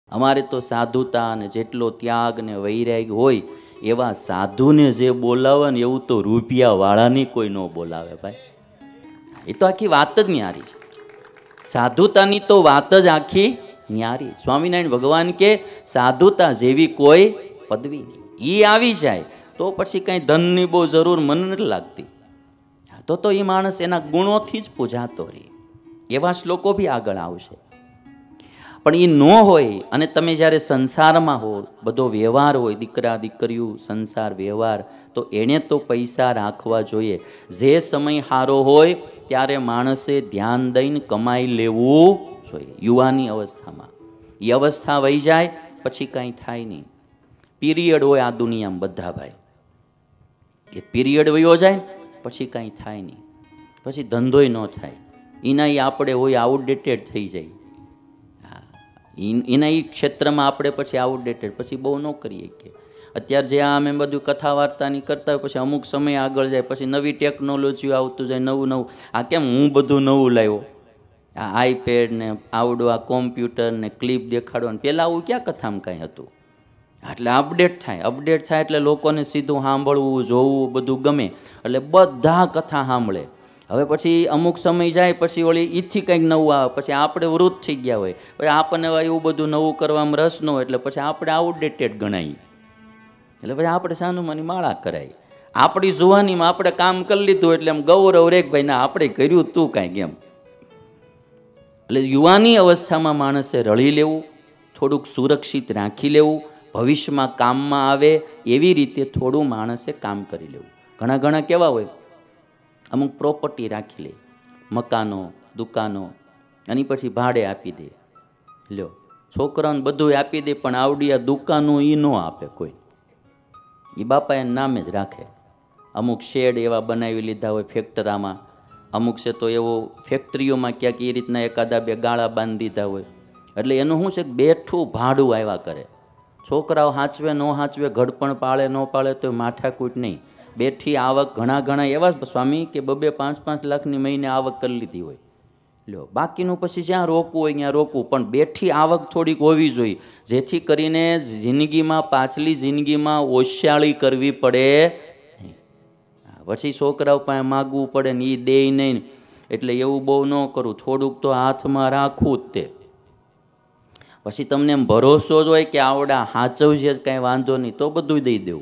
અમારે તો સાધુતા ને જેટલો ત્યાગ ને વૈરાગ હોય એવા સાધુને જે બોલાવે ને એવું તો રૂપિયાવાળાની કોઈ ન બોલાવે ભાઈ. એ તો આખી વાત જ ન્યારી છે. સાધુતાની તો વાત જ આખી ન્યારી. સ્વામિનારાયણ ભગવાન કે સાધુતા જેવી કોઈ પદવી નહીં. એ આવી જાય તો પછી કંઈ ધનની બહુ જરૂર મને નથી લાગતી. તો એ માણસ એના ગુણોથી જ પૂજાતો રહે. એવા શ્લોકો બી આગળ આવશે. પણ એ ન હોય અને તમે જ્યારે સંસારમાં હો, બધો વ્યવહાર હોય, દીકરા દીકરીઓ સંસાર વ્યવહાર, તો એણે તો પૈસા રાખવા જોઈએ. જે સમય સારો હોય ત્યારે માણસે ધ્યાન દઈને કમાઈ લેવું જોઈએ. યુવાની અવસ્થામાં એ અવસ્થા વહી જાય પછી કાંઈ થાય નહીં. પીરિયડ હોય આ દુનિયામાં બધા ભાઈ, એ પીરિયડ વયો જાય પછી કાંઈ થાય નહીં. પછી ધંધોય ન થાય. એના એ આપણે હોય આઉટડેટેડ થઈ જાય. એના એ ક્ષેત્રમાં આપણે પછી આઉટડેટેડ પછી બહુ ન કરીએ કે અત્યારે જે આ અમે બધું કથા વાર્તાની કરતા હોય પછી અમુક સમય આગળ જાય પછી નવી ટેકનોલોજીઓ આવતું જાય, નવું નવું. આ કેમ હું બધું નવું લાવ્યો, આ આઈપેડ ને આવડું આ કોમ્પ્યુટર ને ક્લિપ દેખાડવા ને પહેલાં આવું ક્યાં કથામાં કાંઈ હતું. એટલે અપડેટ થાય એટલે લોકોને સીધું સાંભળવું જોવું બધું ગમે એટલે બધા કથા સાંભળે. હવે પછી અમુક સમય જાય પછી વળી ઈથી કંઈક નવું આવે પછી આપણે વૃદ્ધ થઈ ગયા હોય પછી આપણને એવું બધું નવું કરવામાં રસ ન હોય એટલે પછી આપણે આઉટડેટેડ ગણાય. એટલે પછી આપણે સાનુમાની માળા કરાય. આપણી જુવાનીમાં આપણે કામ કરી લીધું એટલે એમ ગૌરવ રેક ભાઈ ના આપણે કર્યું તું કાંઈક એમ. એટલે યુવાની અવસ્થામાં માણસે રળી લેવું, થોડુંક સુરક્ષિત રાખી લેવું, ભવિષ્યમાં કામમાં આવે એવી રીતે થોડું માણસે કામ કરી લેવું. ઘણા કેવા હોય અમુક પ્રોપર્ટી રાખી લે, મકાનો દુકાનો, અને પછી ભાડે આપી દે. લ્યો છોકરાઓને બધું આપી દે પણ આવડી આ દુકાનો એ ન આપે કોઈ. એ બાપા એના નામે જ રાખે. અમુક શેડ એવા બનાવી લીધા હોય ફેક્ટરામાં, અમુક છે તો એવો ફેક્ટરીઓમાં ક્યાંક એ રીતના એકાદા બે ગાળા બાંધી દીધા હોય. એટલે એનું શું છે બેઠું ભાડું આવ્યા કરે. છોકરાઓ હાંચવે ન હાંચવે, ઘડપણ પાળે ન પાળે તો માથાકૂટ નહીં. બેઠી આવક ઘણા એવા સ્વામી કે 2-5 લાખની મહિને આવક કરી લીધી હોય. લ્યો બાકીનું પછી જ્યાં રોકવું હોય ત્યાં રોકવું, પણ બેઠી આવક થોડીક હોવી જોઈએ જેથી કરીને જિંદગીમાં પાછલી જિંદગીમાં ઓશિયાળી કરવી પડે નહીં. પછી છોકરાઓ પાસે માગવું પડે ને એ દે નહીં. એટલે એવું બહુ ન કરું, થોડુંક તો હાથમાં રાખવું જ. તે પછી તમને એમ ભરોસો જ હોય કે આવડા હાચવશે જ કાંઈ વાંધો નહીં તો બધું દઈ દેવું.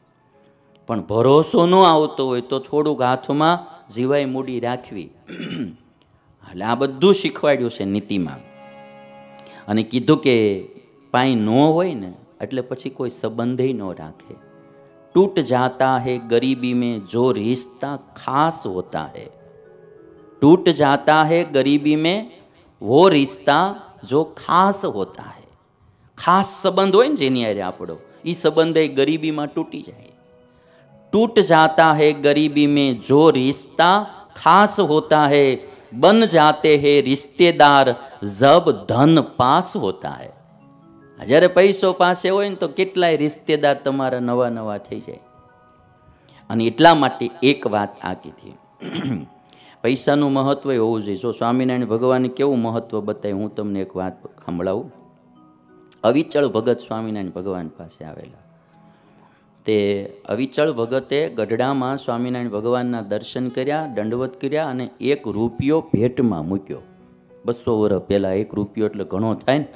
પણ ભરોસો ન આવતો હોય તો થોડુંક હાથમાં જીવાય મૂડી રાખવી. એટલે આ બધું શીખવાડ્યું છે નીતિમાં. અને કીધું કે પાઈ ન હોય ને એટલે પછી કોઈ સંબંધ ન રાખે. टूट जाता है गरीबी में जो रिश्ता खास होता है. टूट जाता है गरीबी में वो रिश्ता जो खास होता है. ખાસ સંબંધ હોય ને જેની હારે આપણો, એ સંબંધ એ ગરીબીમાં તૂટી જાય. टूट जाता है गरीबी में जो रिश्ता खास होता है, बन जाते हैं रिश्तेदार जब धन पास होता है. જ્યારે પૈસો પાસે હોય ને તો કેટલાય રિશ્તેદાર તમારા નવા થઈ જાય. અને એટલા માટે એક વાત આ કીધી, પૈસાનું મહત્વ હોવું જોઈએ. જો સ્વામિનારાયણ ભગવાને કેવું મહત્વ બતાવ્યું હું તમને એક વાત સંભળાવું. અવિચળ ભગત સ્વામિનારાયણ ભગવાન પાસે આવેલા. તે અવિચળ ભગતે ગઢડામાં સ્વામિનારાયણ ભગવાનના દર્શન કર્યા, દંડવત કર્યા અને 1 રૂપિયો ભેટમાં મૂક્યો. 200 વર્ષ પહેલાં 1 રૂપિયો એટલે ઘણો થાય ને.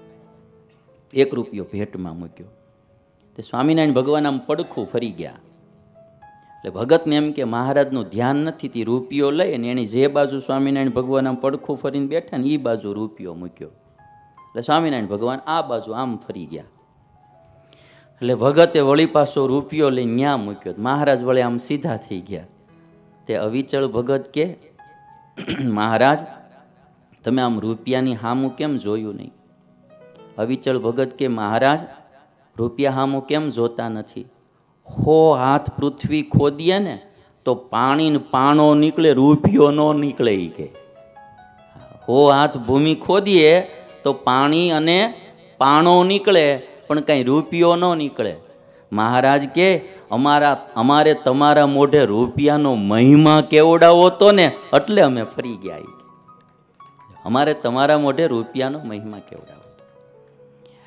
1 રૂપિયો ભેટમાં મૂક્યો. તે સ્વામિનારાયણ ભગવાન આમ પડખું ફરી ગયા. એટલે ભગતને એમ કે મહારાજનું ધ્યાન નથી, તે રૂપિયો લઈ અને એની જે બાજુ સ્વામિનારાયણ ભગવાન આમ પડખું ફરીને બેઠા ને એ બાજુ રૂપિયો મૂક્યો. એટલે સ્વામિનારાયણ ભગવાન આ બાજુ આમ ફરી ગયા. એટલે ભગતે વળી પાછો રૂપિયો લઈને ન્યા મૂક્યો. મહારાજ વળી આમ સીધા થઈ ગયા. તે અવિચળ ભગત કે મહારાજ તમે આમ રૂપિયાની હામું કેમ જોયું નહીં? અવિચળ ભગત કે મહારાજ રૂપિયા હામું કેમ જોતા નથી? 100 હાથ પૃથ્વી ખોદીએ ને તો પાણી ને પાણો નીકળે, રૂપિયો ન નીકળે. એ કે 100 હાથ ભૂમિ ખોદીએ તો પાણી અને પાણો નીકળે પણ કંઈ રૂપિયો ન નીકળે. મહારાજ કે અમારે તમારા મોઢે રૂપિયાનો મહિમા કેવડાવો તો ને એટલે અમે ફરી ગયા. અમારે તમારા મોઢે રૂપિયાનો મહિમા કેવડાવો.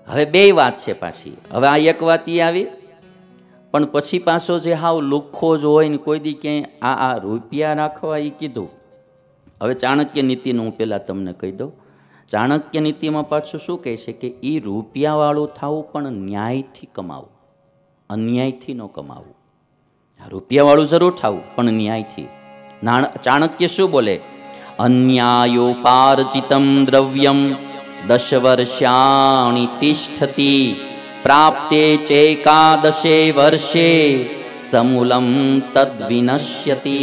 હવે બે વાત છે પાછી. હવે આ એક વાત એ આવી, પણ પછી પાછો જે હાવ લુખ્ખો જ હોય ને કોઈ દી ક્યાંય આ રૂપિયા રાખવા એ કીધું. હવે ચાણક્ય નીતિનું હું પહેલાં તમને કહી દઉં. ચાણક્ય નીતિમાં પાછું શું કહે છે કે એ રૂપિયાવાળું થવું પણ ન્યાયથી કમાવું, અન્યાયથી ન કમાવું. રૂપિયાવાળું જરૂર થવું પણ ન્યાયથી. ચાણક્ય શું બોલે? અન્યાયોપાર્જિતમ દ્રવ્યમ 10 વર્ષાણિ તિષ્ઠતિ પ્રાપ્તે ચૈકાદશે વર્ષે સમૂલમ તદ વિનશ્યતિ.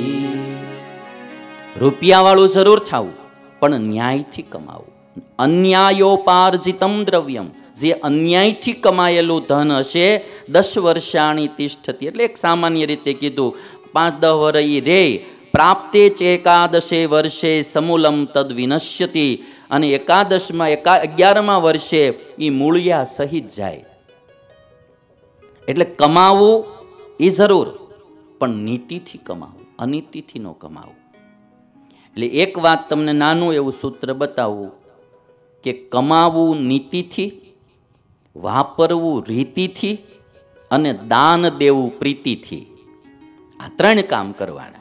રૂપિયાવાળું જરૂર થવું પણ ન્યાયથી કમાવું. અન્યાયોપાર્જિતમ દ્રવ્યમ, જે અન્યાયથી કમાયેલું ધન હશે 10 વર્ષાણી તિષ્ઠતિ, એટલે એક સામાન્ય રીતે કીધું 5-10 વર્ષ રે. પ્રાપ્તે ચ એકાદશે વર્ષે સમૂલમ તદ વિનશ્યતિ, અને 11મા વર્ષે એ મૂળિયા સહિત જાય. એટલે કમાવું એ જરૂર, પણ નીતિથી કમાવું, અનીતિથી ન કમાવું. એટલે એક વાત તમને નાનું એવું સૂત્ર બતાવું કે કમાવું નીતિથી, વાપરવું રીતિથી, અને દાન દેવું પ્રીતિથી. આ 3 કામ કરવાના.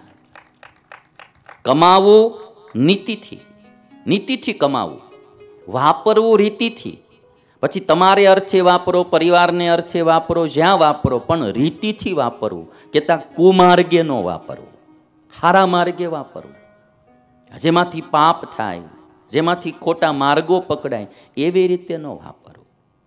કમાવું નીતિથી, નીતિથી કમાવું. વાપરવું રીતિથી, પછી તમારે અર્થે વાપરો, પરિવારને અર્થે વાપરો, જ્યાં વાપરો, પણ રીતિથી વાપરવું. કેતા કુમાર્ગે ન વાપરવું, સારા માર્ગે વાપરવું. જેમાંથી પાપ થાય, જેમાંથી ખોટા માર્ગો પકડાય, એવી રીતે ન વાપરવું.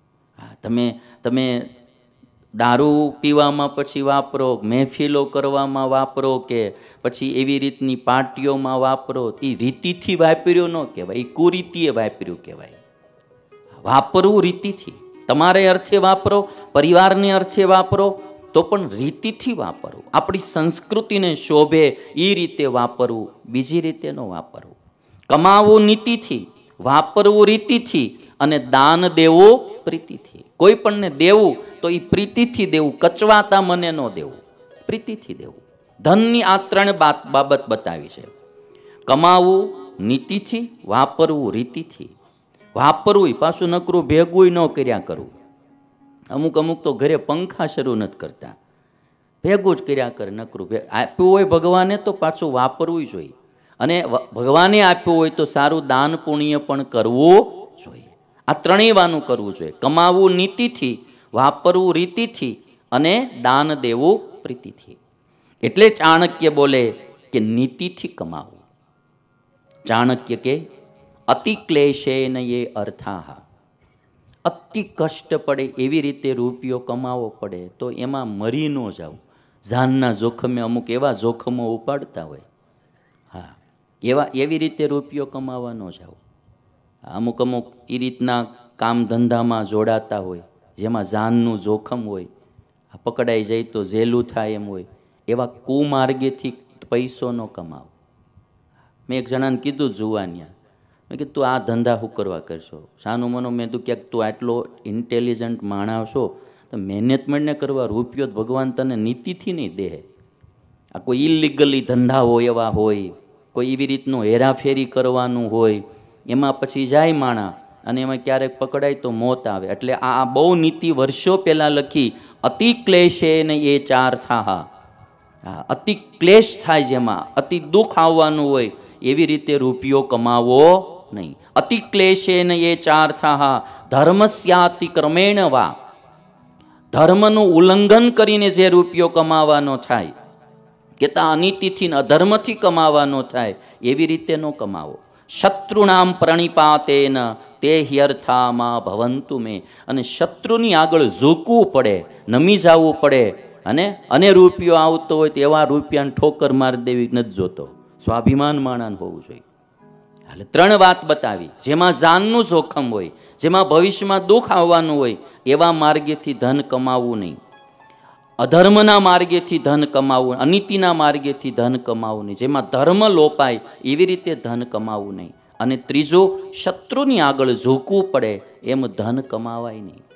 તમે દારૂ પીવામાં પછી વાપરો, મહેફિલો કરવામાં વાપરો, કે પછી એવી રીતની પાર્ટીઓમાં વાપરો, એ રીતિથી વાપર્યું ન કહેવાય, એ કુરીતિએ વાપર્યું કહેવાય. વાપરવું રીતિથી. તમારે અર્થે વાપરો, પરિવારને અર્થે વાપરો, તો પણ રીતિથી વાપરવું. આપણી સંસ્કૃતિને શોભે એ રીતે વાપરવું, બીજી રીતે ન વાપરવું. કમાવું નીતિથી, વાપરવું રીતિથી, અને દાન દેવું પ્રીતિથી. કોઈ પણને દેવું તો એ પ્રીતિથી દેવું, કચવાતા મને ન દેવું, પ્રીતિથી દેવું. ધનની આ 3 બાબત બતાવી છે. કમાવું નીતિથી, વાપરવું રીતિથી. વાપરવું પાછું નકરું ભેગું ન કર્યા કરવું. અમુક તો ઘરે પંખા શરૂ નથી કરતા, ભેગું જ કર્યા કરે નકરું. આપ્યું હોય ભગવાને તો પાછું વાપરવું જોઈએ, અને ભગવાને આપ્યું હોય તો સારું દાન પુણ્ય પણ કરવું જોઈએ. આ 3 વાનું કરવું જોઈએ. કમાવું નીતિથી, વાપરવું રીતિથી, અને દાન દેવું પ્રીતિથી. એટલે ચાણક્ય બોલે કે નીતિથી કમાવું. ચાણક્ય કે અતિ ક્લેશેન યે અર્થાહ, અતિ કષ્ટ પડે એવી રીતે રૂપિયો કમાવો પડે તો એમાં મરી ન જાવ. જાનના જોખમે અમુક એવા જોખમો ઉપાડતા હોય, હા, એવી રીતે રૂપિયો કમાવા ન જાવ. અમુક એ રીતના કામ ધંધામાં જોડાતા હોય જેમાં જાનનું જોખમ હોય, પકડાઈ જાય તો જેલું થાય એમ હોય, એવા કુમાર્ગેથી પૈસો ન કમાવો. મેં એક જણાને કીધું જુવાનિયા, મેં કીધું તું આ ધંધા શું કરવા કરશો? શાનું મનો મેં તું ક્યાંક તું આટલો ઇન્ટેલિજન્ટ માણસ છો તો મેનેજમેન્ટને કરવા રૂપિયો ભગવાન તને નીતિથી નહીં દે. આ કોઈ ઇલીગલી ધંધા હોય એવા હોય, કોઈ એવી રીતનું હેરાફેરી કરવાનું હોય, એમાં પછી જાય માણા અને એમાં ક્યારેક પકડાય તો મોત આવે. એટલે આ બહુ નીતિ વર્ષો પહેલાં લખી. અતિ ક્લેશે ને એ 4 થા. અતિ ક્લેશ થાય, જેમાં અતિ દુઃખ આવવાનું હોય એવી રીતે રૂપિયો કમાવો નહીં. અતિ ક્લેશે ને એ 4 થા ધર્મસ્યાતિ ક્રમેણ વા. ધર્મનું ઉલ્લંઘન કરીને જે રૂપિયો કમાવાનો થાય, કે તા અનીતિથી અધર્મથી કમાવાનો થાય, એવી રીતે ન કમાવો. શત્રુનામ પ્રણિપાતેન તે હિયર્થામાં ભવંતુ મેં. અને શત્રુની આગળ ઝૂકવું પડે, નમી જવું પડે, અને રૂપિયો આવતો હોય તો એવા રૂપિયાને ઠોકર મારી દેવી નથી જોતો. સ્વાભિમાન માણસ હોવું જોઈએ. એટલે 3 વાત બતાવી. જેમાં જાનનું જોખમ હોય, જેમાં ભવિષ્યમાં દુઃખ આવવાનું હોય, એવા માર્ગેથી ધન કમાવવું નહીં. અધર્મના માર્ગેથી ધન કમાવવું, અનીતિના માર્ગેથી ધન કમાવવું નહીં. જેમાં ધર્મ લોપાય એવી રીતે ધન કમાવવું નહીં. અને ત્રીજું, શત્રુની આગળ ઝૂકવું પડે એમ ધન કમાવાય નહીં.